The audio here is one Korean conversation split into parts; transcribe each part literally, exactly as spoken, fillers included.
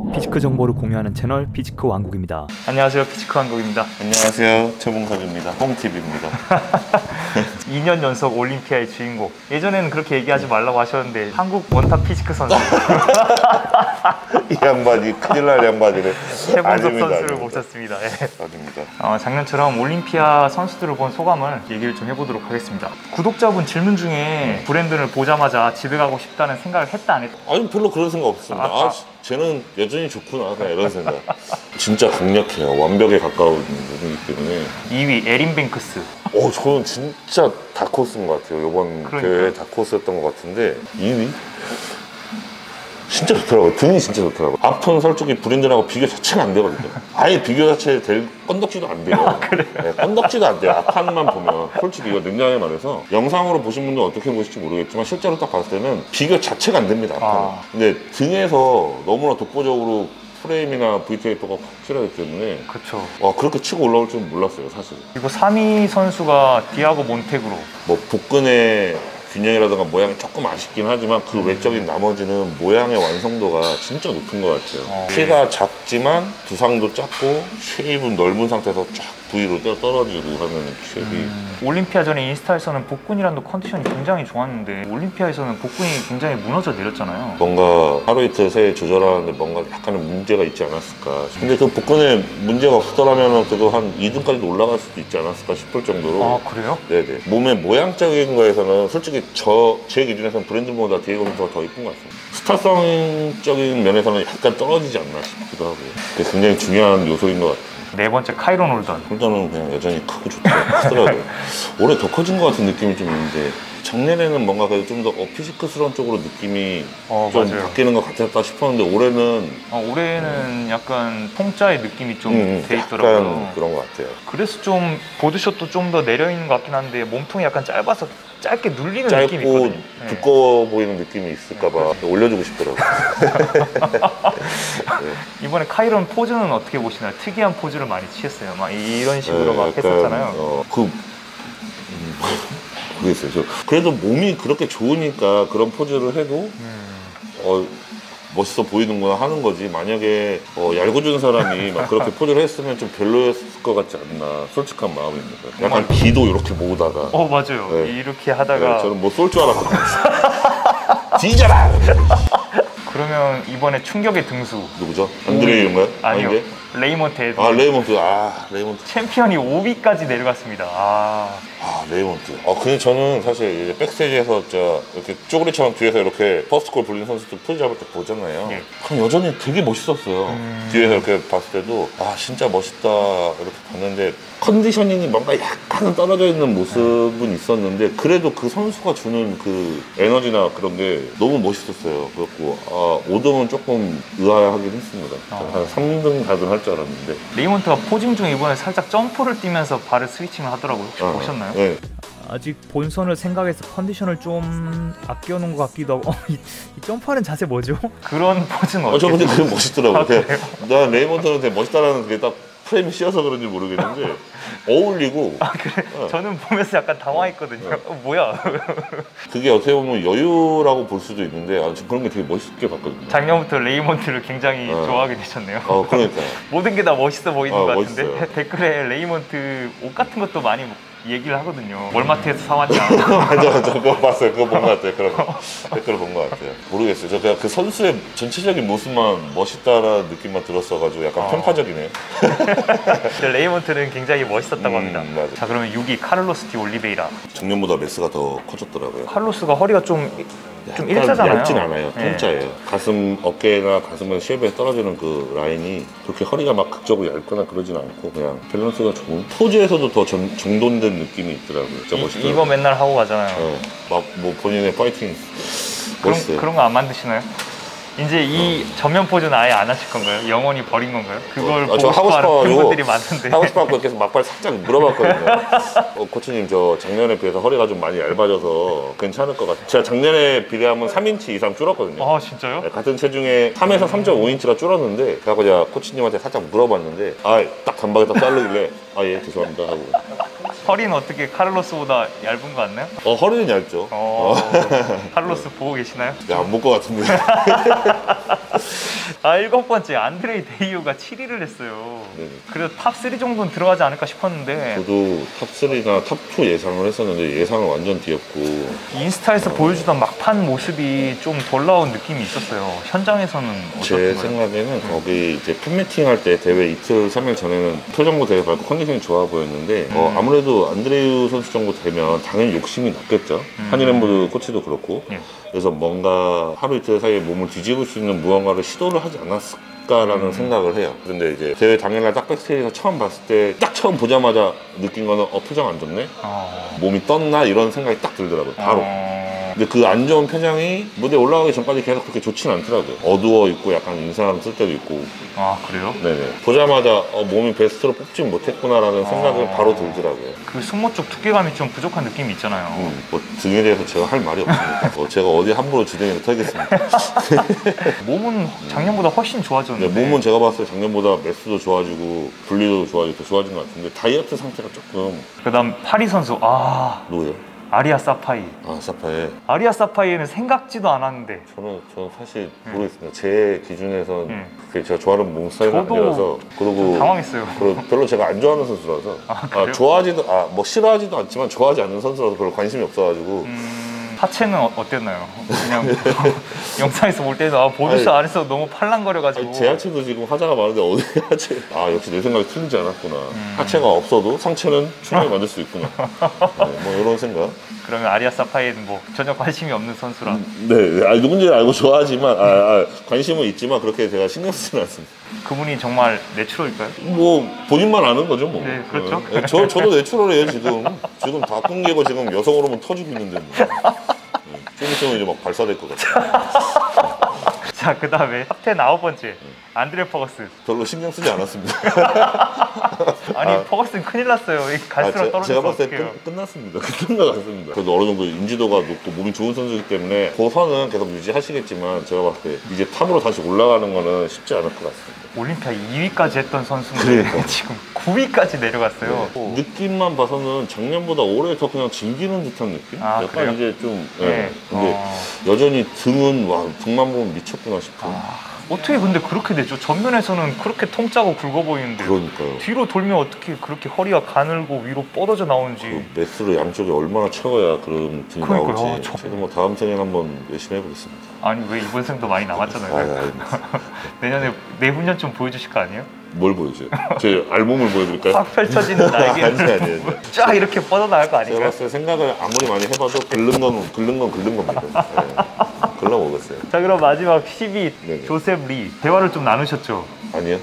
피지크 정보를 공유하는 채널 피지크 왕국입니다. 안녕하세요, 피지크 왕국입니다. 안녕하세요, 최봉석입니다. 뽕티비입니다. 이 년 연속 올림피아의 주인공. 예전에는 그렇게 얘기하지 말라고 하셨는데 한국 원탑 피지크 선수 이 양반이 큰일 날 양반이래. 최봉석 선수를 모셨습니다. 네. 아닙니다. 어, 작년처럼 올림피아 선수들을 본 소감을 얘기를 좀 해보도록 하겠습니다. 구독자분 질문 중에 브랜드를 보자마자 집에 가고 싶다는 생각을 했다 안 했다? 아니 별로 그런 생각 없습니다. 아, 아 쟤는 여전히 좋구나 그냥 이런 생각. 진짜 강력해요. 완벽에 가까운 분이기 때문에. 이 위 에린 뱅크스. 어, 저는 진짜 다크호스인 것 같아요. 이번 그러니까. 대회 다크호스였던 것 같은데 이 위? 진짜 좋더라고요. 등이 진짜 좋더라고요. 앞은 솔직히 브랜드하고 비교 자체가 안 되거든요. 아예 비교 자체 될 건덕지도 안 돼요. 아, 그래? 네, 건덕지도 안 돼요. 앞판만 보면. 솔직히 이거 냉정하게 말해서 영상으로 보신 분들 어떻게 보실지 모르겠지만 실제로 딱 봤을 때는 비교 자체가 안 됩니다. 앞판은. 아. 근데 등에서 너무나 독보적으로 프레임이나 브이테이퍼가 확실하기 때문에 그쵸. 와 그렇게 치고 올라올 줄은 몰랐어요 사실. 그리고 삼 위 선수가 디아고 몬테그로. 뭐 복근의 균형이라든가 모양이 조금 아쉽긴 하지만 그 외적인 나머지는 모양의 완성도가 진짜 높은 것 같아요. 어, 키가 작지만 두상도 작고 쉐입은 넓은 상태에서 쫙 V로 떨어지고 하는 쉐입이 음, 올림피아 전에 인스타에서는 복근이랑도 컨디션이 굉장히 좋았는데 올림피아에서는 복근이 굉장히 무너져 내렸잖아요. 뭔가 하루 이틀 새에 조절하는데 뭔가 약간의 문제가 있지 않았을까. 근데 그 복근에 문제가 없더라면 그래도 한 이 등까지도 올라갈 수도 있지 않았을까 싶을 정도로. 아 그래요? 네네. 몸의 모양적인 거에서는 솔직히 저 제 기준에서는 브랜드보다 디에고 선수가 더 이쁜 것 같습니다. 스타성적인 면에서는 약간 떨어지지 않나 싶기도 하고요. 그게 굉장히 중요한 요소인 것 같아요. 네 번째 카이론 홀던. 홀던은 그냥 여전히 크고 좋더라고요. 크더라고요. 올해 더 커진 것 같은 느낌이 좀 있는데 작년에는 뭔가 그래도 좀 더 피지크스러운 쪽으로 느낌이 어, 좀 맞아요. 바뀌는 것 같았다 싶었는데 올해는 어, 올해는 약간 통짜의 느낌이 좀 음, 돼 약간 있더라고요. 그런 것 같아요. 그래서 좀 보드숏도 좀 더 내려 있는 것 같긴 한데 몸통이 약간 짧아서 짧게 눌리는 느낌이 짧고 있거든요. 네. 두꺼워 보이는 느낌이 있을까봐 올려주고 싶더라고요. 네. 이번에 카이론 포즈는 어떻게 보시나요? 특이한 포즈를 많이 취했어요. 막 이런 식으로 네, 막 약간, 했었잖아요. 어, 그 음, 모르겠어요. 저 그래도 몸이 그렇게 좋으니까 그런 포즈를 해도 음. 어, 멋있어 보이는구나 하는 거지. 만약에 어, 얄궂은 사람이 막 그렇게 포즈를 했으면 좀 별로였을 것 같지 않나. 솔직한 마음입니다. 약간 기도 이렇게 모으다가 어 맞아요. 네. 이렇게 하다가 네, 저는 뭐 쏠 줄 알았거든요. 뒤져라! 그러면 이번에 충격의 등수 누구죠? 안드레이인가요? 아니요. 아닌데? 레이몬트 에드. 아 레이몬트. 아 레이몬트. 챔피언이 오 위까지 내려갔습니다. 아, 아 레이몬트. 아 근데 저는 사실 이제 백스테이지에서 저 이렇게 쪼그리처럼 뒤에서 이렇게 퍼스트골 불린 선수들 포즈 잡을 때 보잖아요. 예. 그럼 여전히 되게 멋있었어요. 음... 뒤에서 이렇게 봤을 때도 아 진짜 멋있다 이렇게 봤는데 컨디셔닝이 뭔가 약간 떨어져 있는 모습은 있었는데 그래도 그 선수가 주는 그 에너지나 그런 게 너무 멋있었어요. 그래갖고 아 오 등은 조금 의아하긴 했습니다. 어. 한 삼 등, 사 등 할 줄 알았는데 레이몬트가 포징 중에 이번에 살짝 점프를 뛰면서 발을 스위칭을 하더라고요. 혹시 어, 보셨나요? 네. 아직 본선을 생각해서 컨디션을 좀 아껴놓은 것 같기도 하고. 어, 이, 이 점프하는 자세 뭐죠? 그런 포즈는 어, 어떻게? 저 근데 그게 멋있더라고요. 아, 그냥 난 레이먼트는 되게 멋있다라는 그게 딱 프레임이 씌어서 그런지 모르겠는데 어울리고 아 그래? 어. 저는 보면서 약간 당황했거든요. 어. 어, 뭐야? 그게 어떻게 보면 여유라고 볼 수도 있는데 아, 그런 게 되게 멋있게 봤거든요. 작년부터 레이몬트를 굉장히 어. 좋아하게 되셨네요. 어, 그러니까. 모든 게 다 멋있어 보이는 어, 것 같은데 멋있어요. 댓글에 레이몬트 옷 같은 것도 많이 얘기를 하거든요. 월마트에서 사왔냐? 맞아, 맞아. 그거 봤어요. 그거 본 것 같아요. 그런 거. 댓글을 본 것 같아요. 모르겠어요. 저 그냥 그 선수의 전체적인 모습만 멋있다라는 느낌만 들었어가지고 약간 어. 편파적이네요. 레이몬트는 굉장히 멋있었다고 음, 합니다. 맞아. 자 그러면 육 위 카를로스 디 올리베이라. 작년보다 메스가 더 커졌더라고요. 카를로스가 허리가 좀, 좀 약간 일자잖아요. 얇진 않아요. 네. 통짜예요. 가슴, 어깨나 가슴에 쉐입에 떨어지는 그 라인이 그렇게 허리가 막 극적으로 얇거나 그러진 않고 그냥 밸런스가 좋은 포즈에서도 더 전, 정돈된 느낌이 있더라고요. 진짜 이, 멋있더라고요. 이거 맨날 하고 가잖아요. 어, 막 뭐 본인의 파이팅 그런, 멋있어요. 그런 거 안 만드시나요? 이제 이 전면 포즈는 아예 안 하실 건가요? 영원히 버린 건가요? 그걸 어, 보고 저 하고 싶어하는 싶어가지고 팬분들이 많은데 하고 싶어갖고 계속 막발 살짝 물어봤거든요. 어, 코치님 저 작년에 비해서 허리가 좀 많이 얇아져서 괜찮을 것 같아요. 제가 작년에 비례하면 삼 인치 이상 줄었거든요. 아 진짜요? 네, 같은 체중에 삼에서 삼 점 오 인치가 줄었는데 그래서 제가 코치님한테 살짝 물어봤는데 아 딱 단박에 딱 자르길래 아 예 죄송합니다 하고 허리는 어떻게 카를로스보다 얇은 거 같나요? 어, 허리는 얇죠. 어, 카를로스 보고 계시나요? 네, 안 볼 것 같은데. 아, 일곱 번째 안드레이 데이오가 칠 위를 했어요. 네. 그래도 탑 쓰리 정도는 들어가지 않을까 싶었는데 저도 탑 쓰리나 탑 투 예상을 했었는데 예상을 완전 뒤엎고. 인스타에서 보여주던 막판 모습이 좀 덜 나온 느낌이 있었어요. 현장에서는 제 어떻던가요? 생각에는 거기 이제 팬미팅 할 때 대회 이틀, 삼 일 전에는 표정도 되게 밝고 컨디션이 좋아 보였는데 음. 어, 아무래도 안드레유 선수 정도 되면 당연히 욕심이 났겠죠. 음. 한일랜보드 코치도 그렇고. 예. 그래서 뭔가 하루 이틀 사이에 몸을 뒤집을 수 있는 무언가를 시도를 하지 않았을까라는 음. 생각을 해요. 그런데 이제 대회 당일날 딱 백스테이지에서 처음 봤을 때 딱 처음 보자마자 느낀 거는 어, 표정 안 좋네? 어... 몸이 떴나? 이런 생각이 딱 들더라고요. 바로. 어... 근데 그 안 좋은 표정이 무대 올라가기 전까지 계속 그렇게 좋진 않더라고요. 어두워 있고 약간 인사람 쓸 때도 있고. 아, 그래요? 네네. 보자마자 어, 몸이 베스트로 뽑진 못했구나라는 생각을 어... 바로 들더라고요. 그 승모 쪽 두께감이 좀 부족한 느낌이 있잖아요. 음, 뭐 등에 대해서 제가 할 말이 없습니다. 어, 제가 어디 함부로 지렁이를 털겠습니다. 몸은 작년보다 훨씬 네, 좋아졌는데 몸은 제가 봤을 때 작년보다 매스도 좋아지고 분리도 좋아지고 더 좋아진 것 같은데 다이어트 상태가 조금. 그다음 파리 선수 아 누구요? 아리아 사파이 아 사파에. 아리아 사파이에는 생각지도 않았는데 저는 저는 사실 모르겠습니다. 제 기준에선 음. 그게 제가 좋아하는 몸 스타일은 저도 아니라서. 그리고 당황했어요. 그리고 별로 제가 안 좋아하는 선수라서. 아, 그래요? 좋아하지도 아 뭐 싫어하지도 않지만 좋아하지 않는 선수라서 별로 관심이 없어가지고. 음, 하체는 어, 어땠나요? 그냥 영상에서 볼 때도 아, 보드쇼 아니, 안에서 너무 팔랑거려가지고 아니, 제 하체도 지금 하자가 많은데 어디 하체? 아 역시 내 생각이 틀리지 않았구나. 음. 하체가 없어도 상체는 충분히 만들 수 있구나. 네, 뭐 이런 생각. 그러면 아리아 사파이는 뭐 전혀 관심이 없는 선수라 네, 아, 누군지 알고 좋아하지만 아, 아, 관심은 있지만 그렇게 제가 신경 쓰진 않습니다. 그분이 정말 내추럴일까요? 뭐 본인만 아는 거죠 뭐. 네, 그렇죠. 네, 저 저도 내추럴해요 지금. 지금 다 끊기고 지금 여성 호르몬 터지고 있는데 뭐. 네, 좀 있으면 이제 막 발사될 것 같아요. 자, 그 다음에 탑텐 아홉 번째 안드레 퍼거슨. 별로 신경 쓰지 않았습니다. 아니 아. 퍼거슨 큰일 났어요. 이 갈수록 제, 떨어져서 제가 봤을 때 어떡해요. 끝, 끝났습니다. 끝난 것 같습니다. 그래도 어느 정도 인지도가 높고 몸이 좋은 선수이기 때문에 고선은 계속 유지하시겠지만 제가 봤을 때 이제 탑으로 다시 올라가는 거는 쉽지 않을 것 같습니다. 올림피아 이 위까지 했던 선수인데 그러니까. 지금 구 위까지 내려갔어요. 네. 느낌만 봐서는 작년보다 올해 더 그냥 즐기는 듯한 느낌? 아, 약간 그래요? 이제 좀 네. 네. 근데 어. 여전히 등은 와 등만 보면 미쳤구나 싶은. 아, 어떻게 근데 그렇게 되죠? 전면에서는 그렇게 통짜고 굵어 보이는데 그러니까요. 뒤로 돌면 어떻게 그렇게 허리가 가늘고 위로 뻗어져 나오는지. 그 매스를 양쪽에 얼마나 채워야 그런 등이 그러니까요. 나올지. 저- 그래서 뭐 다음 생에는 한번 열심히 해보겠습니다. 아니 왜 이번 생도 많이 남았잖아요. 아, 알겠습니다. 내년에 내후년 좀 보여주실 거 아니에요? 뭘 보여줘요? 제 알몸을 보여드릴까요? 확 펼쳐지는 아니 날개를 아니 아니. 쫙 이렇게 뻗어나갈 거 제가 아닌가요? 봤을 때 생각을 아무리 많이 해봐도 긁는 건 긁는 건 긁는 겁니다. 네. 글러먹었어요. 자, 그럼 마지막 십 위 네네. 조셉 리. 대화를 좀 나누셨죠? 아니요.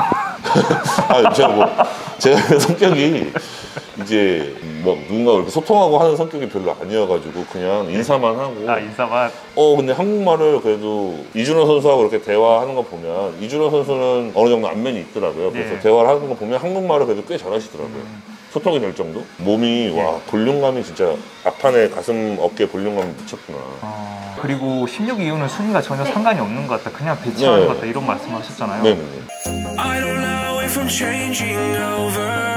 아, 제가 뭐 제가 성격이 이제 뭐 누군가 이렇게 소통하고 하는 성격이 별로 아니어가지고 그냥 인사만 하고. 아, 인사만. 어 근데 한국말을 그래도 이준호 선수하고 이렇게 대화하는 거 보면 이준호 선수는 어느 정도 안면이 있더라고요. 그래서 네. 대화를 하는 거 보면 한국말을 그래도 꽤 잘하시더라고요. 음. 소통이 될 정도? 몸이 네. 와 볼륨감이 진짜 앞판에 가슴 어깨 볼륨감이 미쳤구나. 어, 그리고 십육 위 이후는 순위가 전혀 상관이 없는 것 같다. 그냥 배치하는 네. 것 같다. 이런 말씀을 하셨잖아요. 네네네. I don't know if I'm changing over.